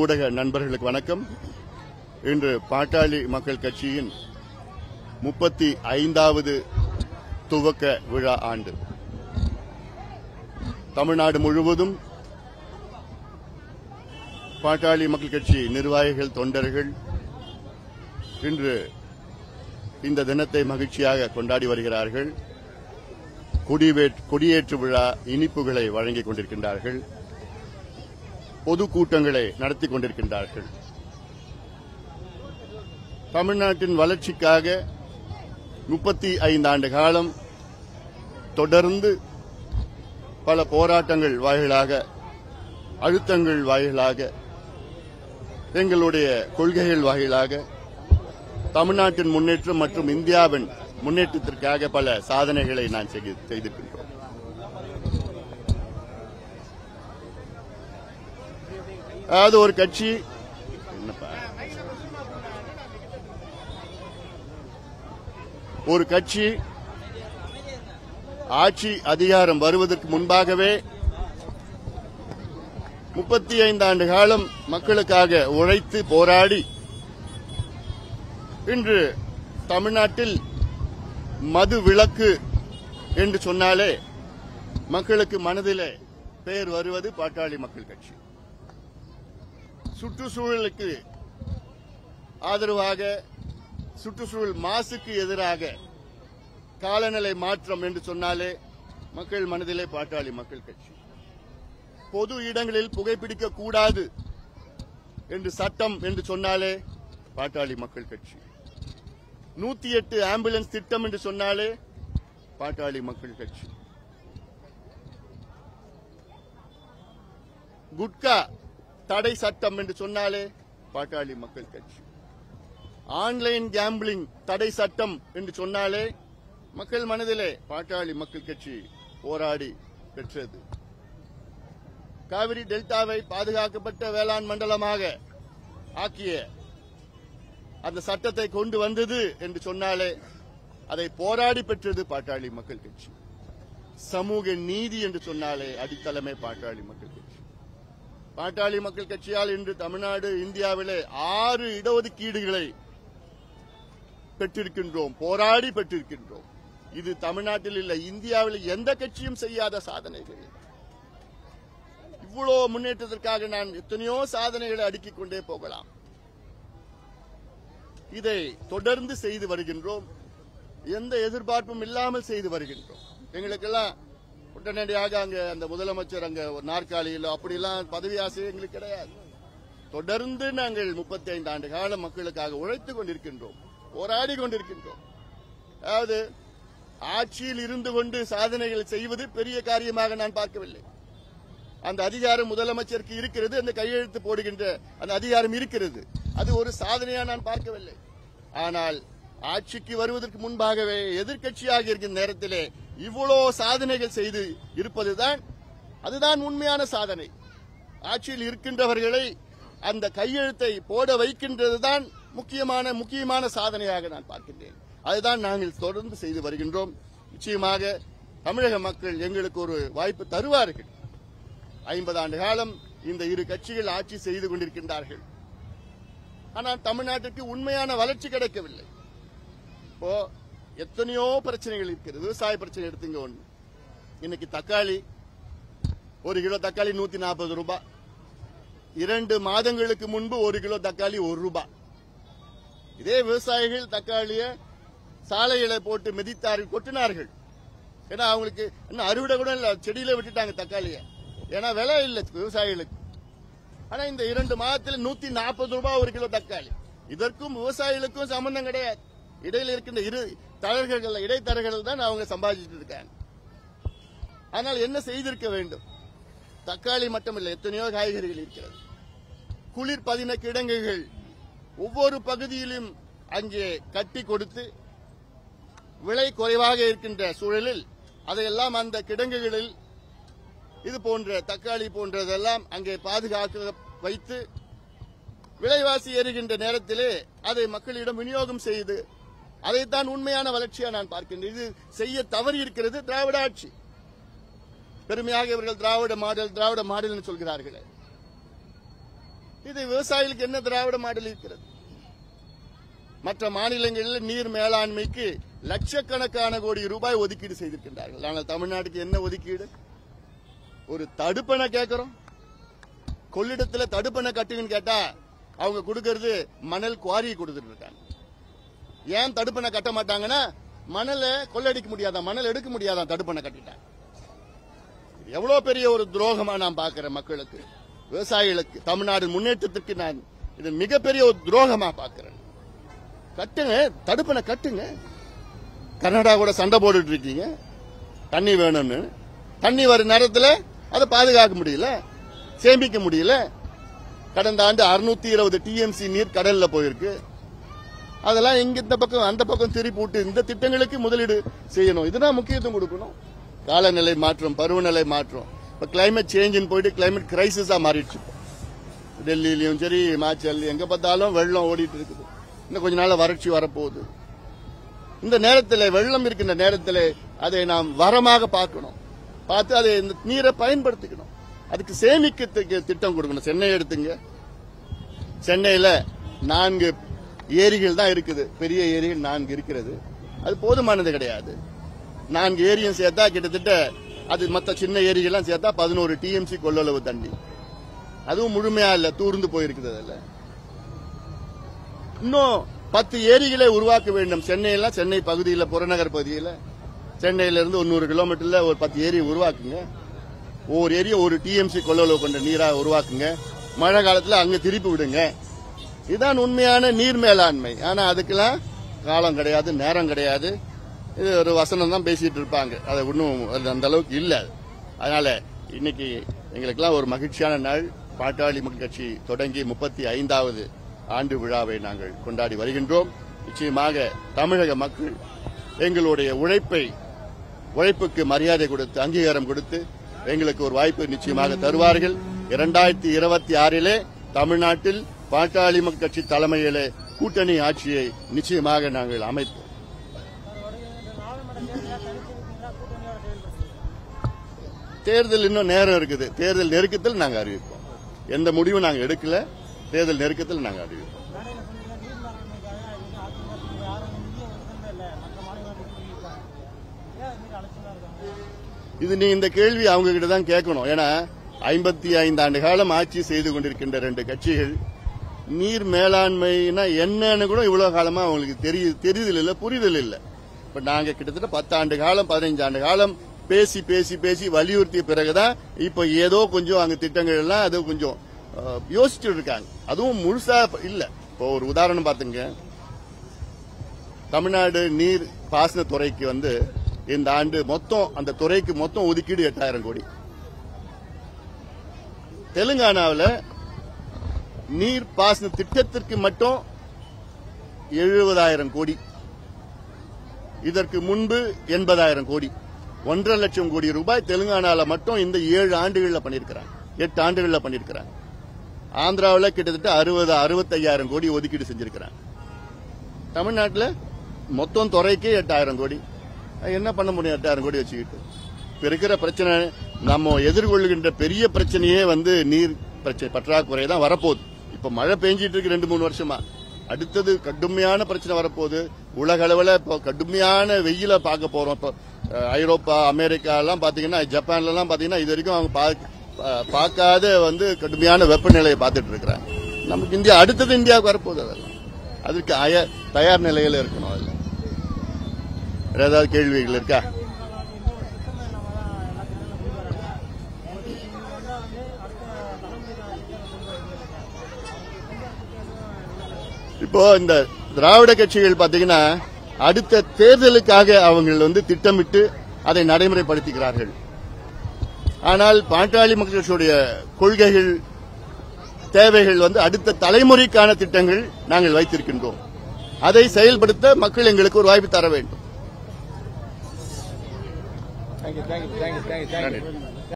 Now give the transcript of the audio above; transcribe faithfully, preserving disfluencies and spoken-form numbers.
ஊடக நண்பர்களுக்கு வணக்கம். இன்று பாட்டாளி மக்கள் கட்சியின் முப்பத்தி ஐந்தாவது துவக்க விழா ஆண்டு. தமிழ்நாடு முழுவதும் பாட்டாளி மக்கள் கட்சி நிர்வாகிகள், தொண்டர்கள் இன்று இந்த தினத்தை மகிழ்ச்சியாக கொண்டாடி வருகிறார்கள். கொடியேற்று விழா இனிப்புகளை வழங்கிக் கொண்டிருக்கின்றார்கள். பொதுக்கூட்டங்களை நடத்தி கொண்டிருக்கின்றார்கள். தமிழ்நாட்டின் வளர்ச்சிக்காக முப்பத்தி ஐந்து ஆண்டு காலம் தொடர்ந்து பல போராட்டங்கள் வாயிலாக, அழுத்தங்கள் வாயிலாக, எங்களுடைய கொள்கைகள் வாயிலாக தமிழ்நாட்டின் முன்னேற்றம் மற்றும் இந்தியாவின் முன்னேற்றத்திற்காக பல சாதனைகளை நான் செய்திருக்கின்றோம். அதாவது ஒரு கட்சி ஒரு கட்சி ஆட்சி அதிகாரம் வருவதற்கு முன்பாகவே முப்பத்தி ஐந்து ஆண்டு காலம் மக்களுக்காக உழைத்து போராடி இன்று தமிழ்நாட்டில் மது விலக்கு என்று சொன்னாலே மக்களுக்கு மனதிலே பெயர் வருவது பாட்டாளி மக்கள் கட்சி. சுற்றுச்சூழலுக்கு ஆதரவாக, சுற்றுச்சூழல் மாசுக்கு எதிராக, காலநிலை மாற்றம் என்று சொன்னாலே மக்கள் மனதிலே பாட்டாளி மக்கள் கட்சி. பொது இடங்களில் புகைப்பிடிக்க கூடாது என்று சட்டம் என்று சொன்னாலே பாட்டாளி மக்கள் கட்சி. நூத்தி எட்டு ஆம்புலன்ஸ் திட்டம் என்று சொன்னாலே பாட்டாளி மக்கள் கட்சி. குட்கா தடை சட்டம் என்று சொன்னாலே பாட்டாளி மக்கள் கட்சி. ஆன்லைன் கேம்பிளிங் தடை சட்டம் என்று சொன்னாலே மக்கள் மனதிலே பாட்டாளி மக்கள் கட்சி போராடி பெற்றது. காவிரி டெல்டாவை பாதுகாக்கப்பட்ட வேளாண் மண்டலமாக ஆக்கிய அந்த சட்டத்தை கொண்டு வந்தது என்று சொன்னாலே அதை போராடி பெற்றது பாட்டாளி மக்கள் கட்சி. சமூக நீதி என்று சொன்னாலே அடித்தளமே பாட்டாளி மக்கள் கட்சி. பாட்டாளி மக்கள் கட்சியால் இன்று தமிழ்நாடு இந்தியாவிலே ஆறு இடஒதுக்கீடுகளை பெற்றிருக்கின்றோம், போராடி பெற்றிருக்கின்றோம். இது தமிழ்நாட்டில் இல்லை, இந்தியாவில் எந்த கட்சியும் செய்யாத சாதனைகள். இவ்வளவு முன்னேற்றத்திற்காக நான் எத்தனையோ சாதனைகளை அடுக்கிக் கொண்டே போகலாம். இதை தொடர்ந்து செய்து வருகின்றோம். எந்த எதிர்பார்ப்பும் இல்லாமல் செய்து வருகின்றோம். எங்களுக்கெல்லாம் உடனடியாக அங்க அந்த முதலமைச்சர் அங்க ஒரு நாற்காலியில் அப்படிலாம் பதவி ஆசை எங்களுக்கு கிடையாது. தொடர்ந்து நாங்கள் முப்பத்தி ஐந்து ஆண்டு காலம் மக்களுக்காக உழைத்துக் கொண்டிருக்கின்றோம், போராடி கொண்டிருக்கின்றோம். அதாவது ஆட்சியில் இருந்து கொண்டு சாதனைகள் செய்வது பெரிய காரியமாக நான் பார்க்கவில்லை. அந்த அதிகாரம் முதலமைச்சருக்கு இருக்கிறது, அந்த கையெழுத்து போடுகின்ற அந்த அதிகாரம் இருக்கிறது. அது ஒரு சாதனையா நான் பார்க்கவில்லை. ஆனால் ஆட்சிக்கு வருவதற்கு முன்பாகவே எதிர்க்கட்சியாக இருக்கின்ற நேரத்திலே இவ்வளவு சாதனைகள் செய்து இருப்பதுதான் அதுதான் உண்மையான சாதனை. ஆட்சியில் இருக்கின்றவர்களை அந்த கையெழுத்தை போட வைக்கின்றதுதான் முக்கியமான முக்கியமான சாதனையாக நான் பார்க்கின்றேன். அதுதான் நாங்கள் தொடர்ந்து செய்து வருகின்றோம். நிச்சயமாக தமிழக மக்கள் எங்களுக்கு ஒரு வாய்ப்பு தருவார்கள். ஐம்பது ஆண்டு காலம் இந்த இரு கட்சிகள் ஆட்சி செய்து கொண்டிருக்கின்றார்கள். ஆனால் தமிழ்நாட்டிற்கு உண்மையான வளர்ச்சி கிடைக்கவில்லை. இப்போ எத்தனையோ பிரச்சனைகள் இருக்கிறது. விவசாய பிரச்சனை எடுத்துங்க ஒன்று. இன்னைக்கு தக்காளி ஒரு கிலோ தக்காளி நூத்தி நாற்பது ரூபாய். இரண்டு மாதங்களுக்கு முன்பு ஒரு கிலோ தக்காளி ஒரு ரூபாய். இதே விவசாயிகள் தக்காளியை சாலைகளை போட்டு மிதித்தார்கள், கொட்டினார்கள். ஏன்னா அவங்களுக்கு இன்னும் அறுவடை கூட இல்ல, செடியில விட்டுட்டாங்க தக்காளிய. ஏன்னா விலை இல்லை விவசாயிகளுக்கு. ஆனா இந்த இரண்டு மாதத்தில் நூத்தி நாற்பது ரூபாய் ஒரு கிலோ தக்காளி. இதற்கும் விவசாயிகளுக்கும் சம்பந்தம் கிடையாது. இடையில இருக்கின்ற இரு தரகர்கள், இடைத்தரகர்கள் தான் அவங்க சம்பாதிச்சுட்டு இருக்காங்க. ஆனால் என்ன செய்திருக்க வேண்டும்? தக்காளி மட்டும் இல்லை, எத்தனையோ காய்கறிகள் இருக்கிறது. குளிர் பதின கிடங்குகள் ஒவ்வொரு பகுதியிலும் அங்கே கட்டி கொடுத்து விலை குறைவாக இருக்கின்ற சூழலில் அதையெல்லாம் அந்த கிடங்குகளில் இது போன்ற தக்காளி போன்றதெல்லாம் அங்கே பாதுகாக்க வைத்து விலைவாசி ஏறுகின்ற நேரத்திலே அதை மக்களிடம் விநியோகம் செய்து அதைத்தான் உண்மையான வளர்ச்சியா நான் பார்க்கின்றேன். இது செய்ய தவறி இருக்கிறது திராவிட ஆட்சி. பெருமையாக இவர்கள் திராவிட மாடல் திராவிட மாடல் சொல்கிறார்கள். இது விவசாயிகளுக்கு என்ன திராவிட மாடல் இருக்கிறது? மற்ற மாநிலங்களில் நீர் மேலாண்மைக்கு லட்சக்கணக்கான கோடி ரூபாய் ஒதுக்கீடு செய்திருக்கின்றார்கள். ஆனால் தமிழ்நாட்டுக்கு என்ன ஒதுக்கீடு? ஒரு தடுப்பணை கேட்கிறோம். கொள்ளிடத்துல தடுப்பணை கட்டுங்கன்னு கேட்டா அவங்க கொடுக்கறது மணல் குவாரியை கொடுத்துட்டு இருக்காங்க. ஏன் தடுப்பணை கட்ட மாட்டாங்கன்னா மணலை கொள்ளடிக்க முடியாதான், மணல் எடுக்க முடியாதான், தடுப்பணை கட்டிட்டாங்க. எவ்வளவு பெரிய ஒரு துரோகமா நான் பாக்கிறேன் மக்களுக்கு, விவசாயிகளுக்கு, தமிழ்நாடு முன்னேற்றத்திற்கு நான் இது மிகப்பெரிய ஒரு துரோகமா பாக்கிறேன். கட்டுங்க, தடுப்பணை கட்டுங்க. கர்நாடகா கூட சண்டை போட்டுட்டு இருக்கீங்க தண்ணி வேணும்னு. தண்ணி வரும் நேரத்தில் அதை பாதுகாக்க முடியல, சேமிக்க முடியல. கடந்த ஆண்டு அறுநூத்தி இருபது டிஎம்சி நீர் கடல்ல போயிருக்கு. அதெல்லாம் இங்க இந்த பக்கம் அந்த பக்கம் திருப்பி விட்டு இந்த திட்டங்களுக்கு முதலீடு செய்யணும். இதுதான் முக்கியத்துவம் கொடுக்கணும். காலநிலை மாற்றம், பருவநிலை மாற்றம், இப்ப கிளைமேட் சேஞ்ச் போயிட்டு கிளைமேட் கிரைசிஸா மாறிடுச்சு. டெல்லியிலயும் சரி, இமாச்சல், எங்க பார்த்தாலும் வெள்ளம் ஓடிட்டு இருக்குது. இன்னும் கொஞ்ச நாள் வறட்சி வரப்போகுது. இந்த நேரத்தில், வெள்ளம் இருக்கின்ற நேரத்தில் அதை நாம் வரமாக பார்க்கணும். பார்த்து அதை இந்த நீரை பயன்படுத்திக்கணும். அதுக்கு சேமிக்க திட்டம் கொடுக்கணும். சென்னை எடுத்துங்க. சென்னையில நான்கு ஏரிகள் தான் இருக்குது, பெரிய ஏரிகள் நான்கு இருக்கிறது. அது போதுமானது கிடையாது. நான்கு ஏரியும் சேர்த்தா கிட்டத்தட்ட அது மற்ற சின்ன ஏரிகள்லாம் சேர்த்தா பதினோரு டிஎம்சி கொள்ளளவு தண்ணி. அதுவும் முழுமையா இல்ல, தூர்ந்து போயிருக்குது. அதுல இன்னும் பத்து ஏரிகளை உருவாக்க வேண்டும். சென்னையில, சென்னை பகுதியில், புறநகர் பகுதியில், சென்னையில இருந்து ஒரு நூறு கிலோமீட்டர்ல ஒரு பத்து ஏரி உருவாக்குங்க. ஒவ்வொரு ஏரியா ஒரு டிஎம்சி கொள்ளளவு கொண்ட நீரா உருவாக்குங்க. மழை காலத்தில் அங்க திருப்பி விடுங்க. இதுதான் உண்மையான நீர் மேலாண்மை. ஆனா அதுக்கெல்லாம் காலம் கிடையாது, நேரம் கிடையாது. இது ஒரு வசனம் தான் பேசிட்டு இருப்பாங்க. அது ஒன்றும் அந்த அளவுக்கு இல்லை. அதனால இன்னைக்கு எங்களுக்கெல்லாம் ஒரு மகிழ்ச்சியான நாள். பாட்டாளி மக்கள் கட்சி தொடங்கி முப்பத்தி ஐந்தாவது ஆண்டு விழாவை நாங்கள் கொண்டாடி வருகின்றோம். நிச்சயமாக தமிழக மக்கள் எங்களுடைய உழைப்பை உழைப்புக்கு மரியாதை கொடுத்து, அங்கீகாரம் கொடுத்து எங்களுக்கு ஒரு வாய்ப்பு நிச்சயமாக தருவார்கள். இரண்டாயிரத்தி இருபத்தி ஆறிலே தமிழ்நாட்டில் பாட்டாளி மக்கள் கட்சி தலைமையிலே கூட்டணி ஆட்சியை நிச்சயமாக நாங்கள் அமைப்போம். தேர்தல் இன்னும் நேரம் இருக்குது. தேர்தல் நெருக்கத்தில் நாங்கள் அறிவிப்போம். எந்த முடிவும் நாங்கள் எடுக்கல. தேர்தல் நெருக்கத்தில் நாங்கள் அறிவிப்போம். இது நீ இந்த கேள்வி அவங்க கிட்ட தான் கேட்கணும். ஏன்னா ஐம்பத்தி ஐந்து ஆண்டு காலம் ஆட்சி செய்து கொண்டிருக்கின்ற ரெண்டு கட்சிகள் நீர் மேலாண்மைனா என்னன்னு கூட இவ்வளவு காலமா அவங்களுக்கு தெரியுதல் இல்ல, புரிதல் இல்ல. இப்ப நாங்க கிட்டத்தட்ட பத்து ஆண்டு காலம், பதினைஞ்சு ஆண்டு காலம் பேசி பேசி பேசி வலியுறுத்திய பிறகுதான் இப்ப ஏதோ கொஞ்சம் அங்க திட்டங்கள் எல்லாம் அது கொஞ்சம் யோசிச்சுட்டு இருக்காங்க. அதுவும் முழுசா இல்ல. இப்போ ஒரு உதாரணம் பாத்துங்க. தமிழ்நாடு நீர் பாசன துறைக்கு வந்து இந்த ஆண்டு மொத்தம் அந்த துறைக்கு மொத்தம் ஒதுக்கீடு எட்டாயிரம் கோடி. தெலுங்கானாவில் நீர் பாசன திட்டத்திற்கு மட்டும் எழுபதாயிரம் கோடி. இதற்கு முன்பு எண்பதாயிரம் கோடி. ஒன்றரை லட்சம் கோடி ரூபாய் தெலுங்கானாவில் மட்டும் இந்த ஏழு ஆண்டுகளில் பண்ணியிருக்கிறாங்க, எட்டு ஆண்டுகளில் பண்ணியிருக்கிறாங்க. ஆந்திராவில் கிட்டத்தட்ட அறுபது அறுபத்தி ஐயாயிரம் கோடி ஒதுக்கீடு செஞ்சிருக்கிறாங்க. தமிழ்நாட்டில் மொத்தம் துறைக்கே எட்டாயிரம் கோடி. என்ன பண்ண முடியும் எட்டாயிரம் கோடி வச்சுக்கிட்டு? இப்ப இருக்கிற பிரச்சனை, நம்ம எதிர்கொள்கின்ற பெரிய பிரச்சனையே வந்து நீர் பிரச்சனை, பற்றாக்குறை தான் வரப்போகுது. இப்ப மழை பெஞ்சிட்டு இருக்கு ரெண்டு மூணு வருஷமா. அடுத்தது கடுமையான பிரச்சனை வரப்போகுது. உலக அளவில் இப்போ கடுமையான வெயில பார்க்க போறோம். இப்போ ஐரோப்பா, அமெரிக்கா எல்லாம் பாத்தீங்கன்னா, ஜப்பான்ல எல்லாம் பாத்தீங்கன்னா இது வரைக்கும் அவங்க பார்க்காத வந்து கடுமையான வெப்பநிலையை பார்த்துட்டு இருக்கிறாங்க. நமக்கு இந்தியா அடுத்தது இந்தியாவுக்கு வரப்போகுது. அதெல்லாம் அதுக்கு தயார் நிலையில இருக்கணும். அதில் வேற ஏதாவது கேள்விகள் இருக்கா? இப்போ இந்த திராவிட கட்சிகள் பாத்தீங்கன்னா அடுத்த தேர்தலுக்காக அவங்க வந்து திட்டமிட்டு அதை நடைமுறைப்படுத்துகிறார்கள். ஆனால் பாட்டாளி மக்கள் கட்சியுடைய கொள்கைகள், தேவைகள் வந்து அடுத்த தலைமுறைக்கான திட்டங்கள் நாங்கள் வைத்திருக்கின்றோம். அதை செயல்படுத்த மக்கள் எங்களுக்கு ஒரு வாய்ப்பு தர வேண்டும். Thank you, thank you, thank you, thank you, thank you.